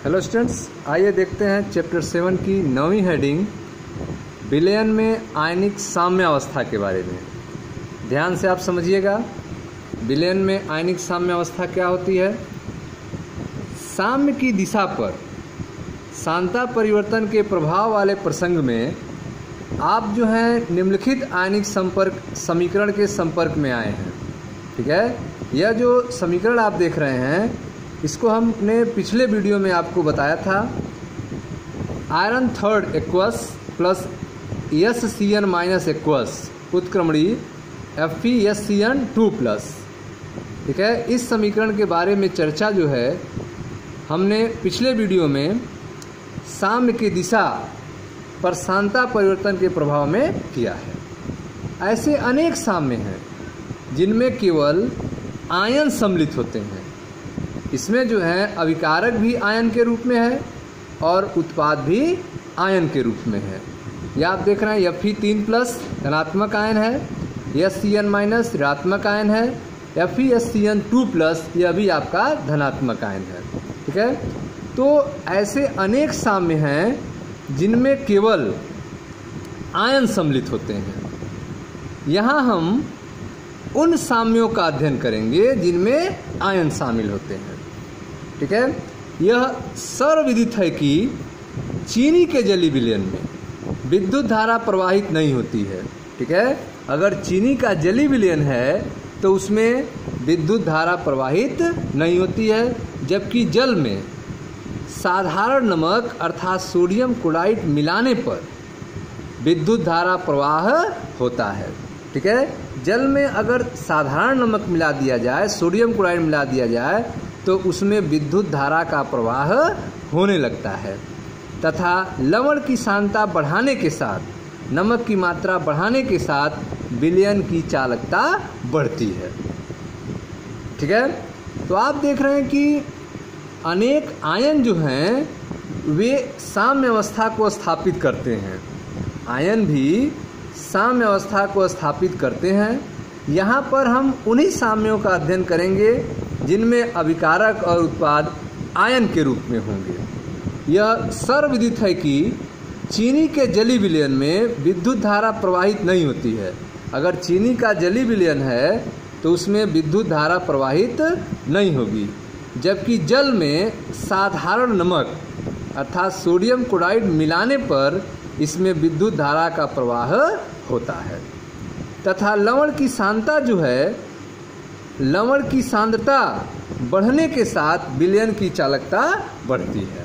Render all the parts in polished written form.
Hello students, आइए देखते हैं चैप्टर 7 की 9वीं हेडिंग विलयन में आयनिक साम्यावस्था के बारे में। ध्यान से आप समझिएगा। विलयन में आयनिक साम्यावस्था क्या होती है? साम्य की दिशा पर सांता परिवर्तन के प्रभाव वाले प्रसंग में आप जो हैं निम्नलिखित आयनिक संपर्क समीकरण के संपर्क में आए हैं। ठीक है, यह जो समीकरण आप देख रहे हैं इसको हमने पिछले वीडियो में आपको बताया था। Iron third aqueous plus SCN minus aqueous उत्क्रमणीय FeSCN 2 प्लस। ठीक है, इस समीकरण के बारे में चर्चा जो है हमने पिछले वीडियो में साम्य की दिशा पर सांता परिवर्तन के प्रभाव में किया है। ऐसे अनेक साम्य हैं जिनमें केवल आयन सम्मिलित होते हैं। इसमें जो है अभिकारक भी आयन के रूप में है और उत्पाद भी आयन के रूप में है। यह आप देख रहे हैं Fe3 प्लस धनात्मक आयन है, SCN माइनस ऋणात्मक आयन है, FeSCN 2 प्लस यह भी आपका धनात्मक आयन है। ठीक है, तो ऐसे अनेक साम्य हैं जिनमें केवल आयन सम्मिलित होते हैं। यहाँ हम उन साम्यों का अध्ययन करेंगे जिनमें आयन शामिल होते हैं। ठीक है, यह सर्वविदित है कि चीनी के जलीय विलयन में विद्युत धारा प्रवाहित नहीं होती है। ठीक है, अगर चीनी का जलीय विलयन है तो उसमें विद्युत धारा प्रवाहित नहीं होती है, जबकि जल में साधारण नमक अर्थात सोडियम क्लोराइड मिलाने पर विद्युत धारा प्रवाह होता है। ठीक है, जल में अगर साधारण नमक मिला दिया जाए, सोडियम क्लोराइड मिला दिया जाए तो उसमें विद्युत धारा का प्रवाह होने लगता है तथा लवण की सांद्रता बढ़ाने के साथ, नमक की मात्रा बढ़ाने के साथ विलयन की चालकता बढ़ती है। ठीक है, तो आप देख रहे हैं कि अनेक आयन जो हैं वे साम्य अवस्था को स्थापित करते हैं। आयन भी साम्य अवस्था को स्थापित करते हैं। यहाँ पर हम उन्हीं साम्यों का अध्ययन करेंगे जिनमें अभिकारक और उत्पाद आयन के रूप में होंगे। यह सर्वविदित है कि चीनी के जलीय विलयन में विद्युत धारा प्रवाहित नहीं होती है। अगर चीनी का जलीय विलयन है तो उसमें विद्युत धारा प्रवाहित नहीं होगी, जबकि जल में साधारण नमक अर्थात सोडियम क्लोराइड मिलाने पर इसमें विद्युत धारा का प्रवाह होता है तथा लवण की सांद्रता जो है, लवण की सांद्रता बढ़ने के साथ विलयन की चालकता बढ़ती है।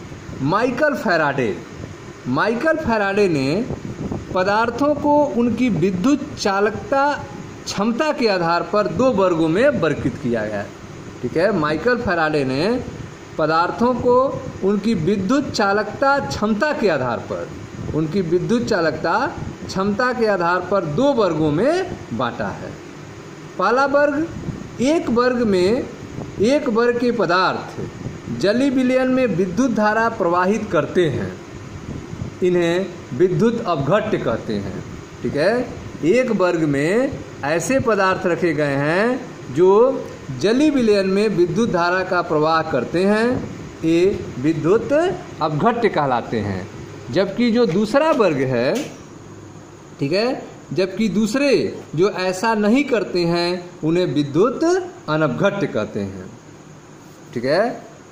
माइकल फैराडे ने पदार्थों को उनकी विद्युत चालकता क्षमता के आधार पर 2 वर्गों में वर्गीकृत किया है। ठीक है, माइकल फैराडे ने पदार्थों को उनकी विद्युत चालकता क्षमता के आधार पर, उनकी विद्युत चालकता क्षमता के आधार पर 2 वर्गों में बांटा है। पहला वर्ग, एक वर्ग के पदार्थ जलीय विलयन में विद्युत धारा प्रवाहित करते हैं, इन्हें विद्युत अपघट्य कहते हैं। ठीक है, एक वर्ग में ऐसे पदार्थ रखे गए हैं जो जलीय विलयन में विद्युत धारा का प्रवाह करते हैं, ये विद्युत अपघट्य कहलाते हैं। जबकि जो दूसरा वर्ग है, ठीक है, जबकि दूसरे जो ऐसा नहीं करते हैं उन्हें विद्युत अनपघट्य कहते हैं। ठीक है,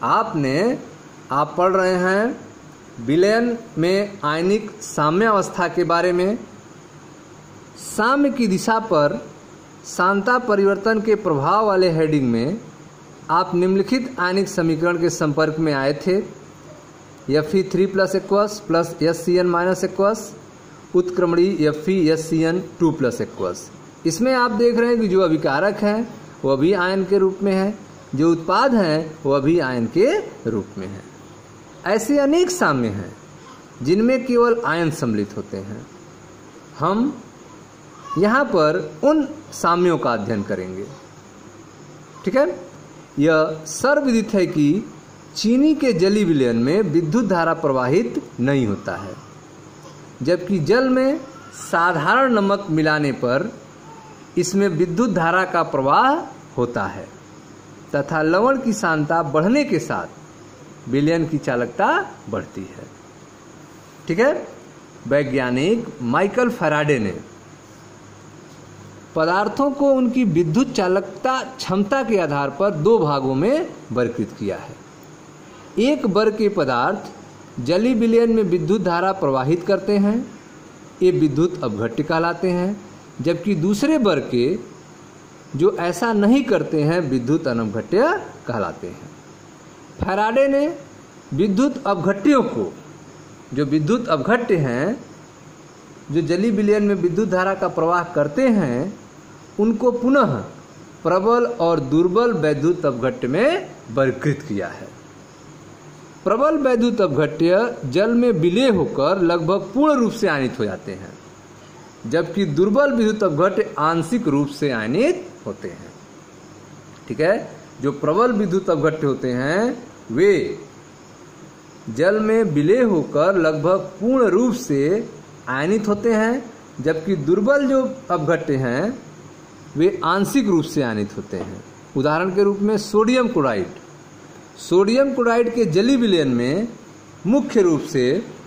आप पढ़ रहे हैं विलयन में आयनिक साम्यावस्था के बारे में। साम्य की दिशा पर सांता परिवर्तन के प्रभाव वाले हेडिंग में आप निम्नलिखित आयनिक समीकरण के संपर्क में आए थे। Fe3 plus aqueous plus SCN minus aqueous उत्क्रमणीय FeSCN 2 प्लस एक्वस। इसमें आप देख रहे हैं कि जो अभिकारक हैं वह भी आयन के रूप में है, जो उत्पाद हैं वह भी आयन के रूप में है। ऐसे अनेक साम्य हैं जिनमें केवल आयन सम्मिलित होते हैं। हम यहाँ पर उन साम्यों का अध्ययन करेंगे। ठीक है, यह सर्वविदित है कि चीनी के जलीय विलयन में विद्युत धारा प्रवाहित नहीं होता है, जबकि जल में साधारण नमक मिलाने पर इसमें विद्युत धारा का प्रवाह होता है तथा लवण की सांद्रता बढ़ने के साथ विलयन की चालकता बढ़ती है। ठीक है। वैज्ञानिक माइकल फैराडे ने पदार्थों को उनकी विद्युत चालकता क्षमता के आधार पर दो भागों में वर्गीकृत किया है। एक वर्ग के पदार्थ जलीय विलयन में विद्युत धारा प्रवाहित करते हैं, ये विद्युत अपघट्य कहलाते हैं, जबकि दूसरे वर्ग के जो ऐसा नहीं करते हैं विद्युत अनवघट्य कहलाते हैं। फैराडे ने विद्युत अपघट्यों को, जो विद्युत अपघट्य हैं जो जलीय विलयन में विद्युत धारा का प्रवाह करते हैं, उनको पुनः प्रबल और दुर्बल वैद्युत अपघट्य में वर्गीकृत किया है। प्रबल वैद्युत अपघट्य जल में विलय होकर लगभग पूर्ण रूप से आयनित हो जाते हैं, जबकि दुर्बल विद्युत अपघट्य आंशिक रूप से आयनित होते हैं। ठीक है। जो प्रबल विद्युत अपघट्य होते हैं वे जल में विलय होकर लगभग पूर्ण रूप से आयनित होते हैं, जबकि दुर्बल जो अपघट्य हैं वे आंशिक रूप से आयनित होते हैं। उदाहरण के रूप में सोडियम क्लोराइड, सोडियम क्लोराइड के जलीय विलयन में मुख्य रूप से,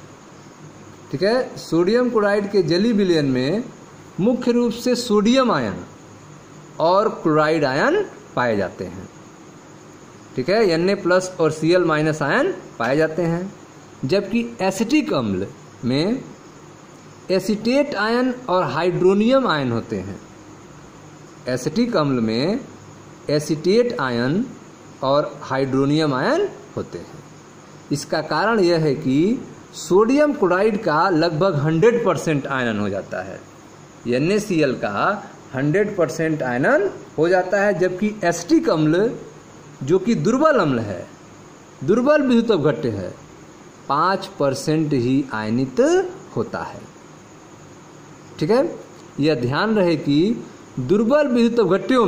ठीक है, सोडियम क्लोराइड के जलीय विलयन में मुख्य रूप से सोडियम आयन और क्लोराइड आयन पाए जाते हैं। ठीक है, Na+ और Cl- आयन पाए जाते हैं, जबकि एसिटिक अम्ल में एसीटेट आयन और हाइड्रोनियम आयन होते हैं। एसिटिक अम्ल में एसीटेट आयन और हाइड्रोनियम आयन होते हैं। इसका कारण यह है कि सोडियम क्लोराइड का लगभग 100% आयनन हो जाता है, NaCl का 100% आयनन हो जाता है, जबकि एसिटिक अम्ल जो कि दुर्बल अम्ल है, दुर्बल विद्युत अपघट्य है, 5% ही आयनित होता है। ठीक है। यह ध्यान रहे कि दुर्बल विद्युत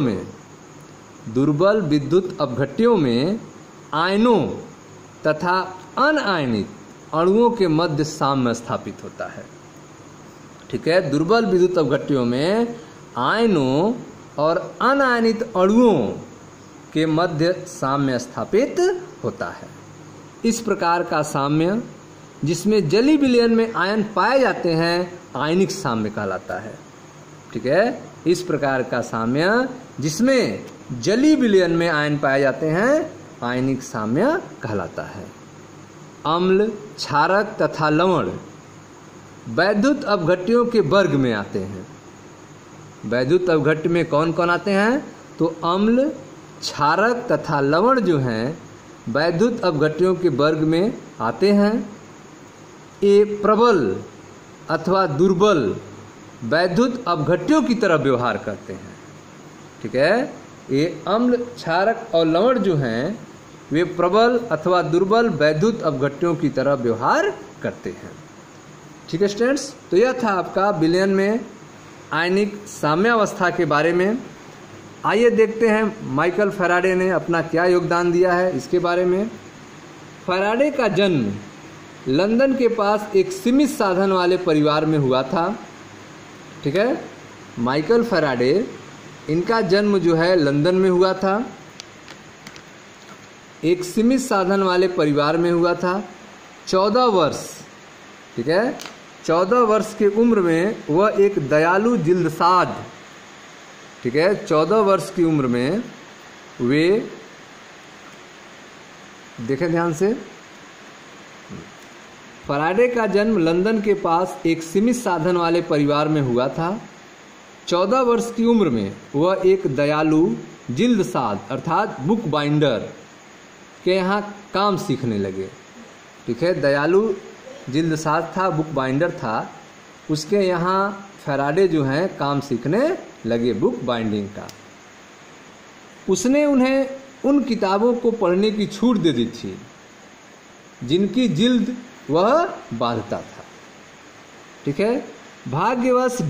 अपघट्यों में आयनों तथा अनआयनित अणुओं के मध्य साम्य स्थापित होता है। ठीक है। दुर्बल विद्युत अपघट्यों में आयनों और अनआयनित अणुओं के मध्य साम्य स्थापित होता है। इस प्रकार का साम्य जिसमें जलीय विलयन में आयन पाए जाते हैं आयनिक साम्य कहलाता है। ठीक है। इस प्रकार का साम्य जिसमें जलीय विलयन में आयन पाए जाते हैं आयनिक साम्य कहलाता है। अम्ल, क्षारक तथा लवण वैद्युत अपघट्यों के वर्ग में आते हैं। वैद्युत अपघट्य में कौन कौन आते हैं? तो अम्ल, क्षारक तथा लवण जो हैं वैद्युत अपघट्यों के वर्ग में आते हैं। ये प्रबल अथवा दुर्बल वैद्युत अपघट्यों की तरह व्यवहार करते हैं। ठीक है। ये अम्ल, क्षारक और लवण जो हैं वे प्रबल अथवा दुर्बल वैद्युत अपघट्यों की तरह व्यवहार करते हैं। ठीक है स्टूडेंट्स, तो यह था आपका विलयन में आयनिक साम्यावस्था के बारे में। आइए देखते हैं माइकल फैराडे ने अपना क्या योगदान दिया है इसके बारे में। फैराडे का जन्म लंदन के पास एक सीमित साधन वाले परिवार में हुआ था। ठीक है। माइकल फैराडे, इनका जन्म जो है लंदन में हुआ था, एक सीमित साधन वाले परिवार में हुआ था। 14 वर्ष, ठीक है, 14 वर्ष की उम्र में वह एक दयालु जिल्दसाज, ठीक है, 14 वर्ष की उम्र में वे, देखें ध्यान से, फैराडे का जन्म लंदन के पास एक सीमित साधन वाले परिवार में हुआ था। 14 वर्ष की उम्र में वह एक दयालु जिल्दसाज अर्थात बुक बाइंडर के यहाँ काम सीखने लगे। ठीक है। दयालु जिल्दसाज था, बुक बाइंडर था, उसके यहाँ फैराडे जो हैं काम सीखने लगे बुक बाइंडिंग का। उसने उन्हें उन किताबों को पढ़ने की छूट दे दी थी जिनकी जिल्द वह बांधता था। ठीक है। भाग्यवश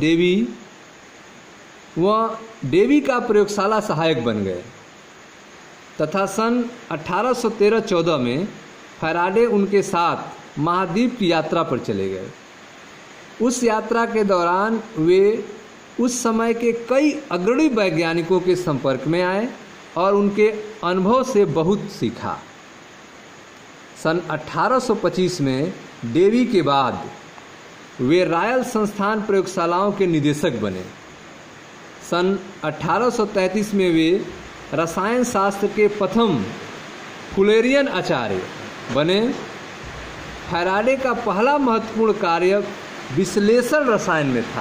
डेवी का प्रयोगशाला सहायक बन गए तथा सन 1813-14 में फैराडे उनके साथ महाद्वीप की यात्रा पर चले गए। उस यात्रा के दौरान वे उस समय के कई अग्रणी वैज्ञानिकों के संपर्क में आए और उनके अनुभव से बहुत सीखा। सन 1825 में डेवी के बाद वे रॉयल संस्थान प्रयोगशालाओं के निदेशक बने। सन 1833 में वे रसायन शास्त्र के प्रथम कुलेरियन आचार्य बने। फैराडे का पहला महत्वपूर्ण कार्य विश्लेषण रसायन में था।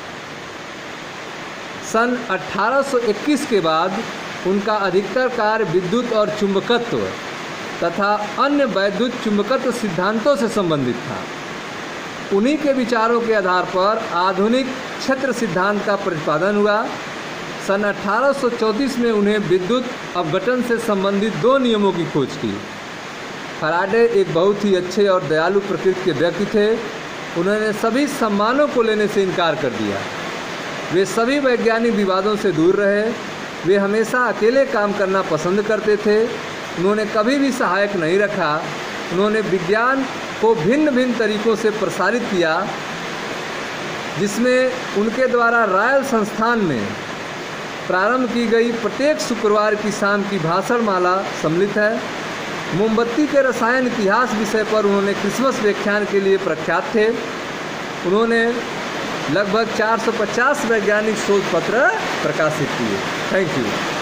सन 1821 के बाद उनका अधिकतर कार्य विद्युत और चुंबकत्व तथा अन्य वैद्युत चुंबकत्व सिद्धांतों से संबंधित था। उन्हीं के विचारों के आधार पर आधुनिक क्षेत्र सिद्धांत का प्रतिपादन हुआ। सन 1834 में उन्हें विद्युत अपघटन से संबंधित 2 नियमों की खोज की। फैराडे एक बहुत ही अच्छे और दयालु प्रकृति के व्यक्ति थे। उन्होंने सभी सम्मानों को लेने से इनकार कर दिया। वे सभी वैज्ञानिक विवादों से दूर रहे। वे हमेशा अकेले काम करना पसंद करते थे। उन्होंने कभी भी सहायक नहीं रखा। उन्होंने विज्ञान को भिन्न भिन्न तरीकों से प्रसारित किया, जिसमें उनके द्वारा रॉयल संस्थान में प्रारंभ की गई प्रत्येक शुक्रवार की शाम की भाषणमाला सम्मिलित है। मोमबत्ती के रसायन इतिहास विषय पर उन्होंने क्रिसमस व्याख्यान के लिए प्रख्यात थे। उन्होंने लगभग 450 वैज्ञानिक शोध पत्र प्रकाशित किए। Thank you.